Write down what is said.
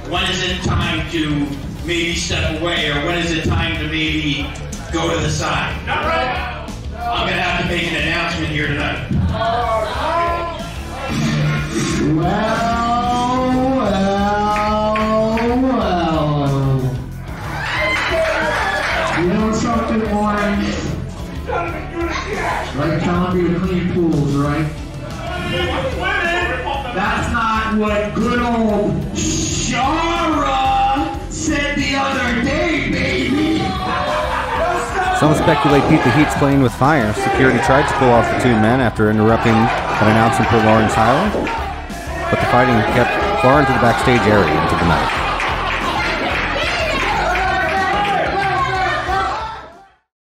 when is it time to maybe step away, or when is it time to maybe go to the side? Not right. I'm going to have to make an announcement here tonight. Well. You know something, Lawrence? Like Columbia clean pools, right? That's not what good old Shara said the other day, baby! Some speculate Pete the Heat's playing with fire. Security tried to pull off the two men after interrupting an announcement for Lawrence Tyler, but the fighting kept far into the backstage area into the night.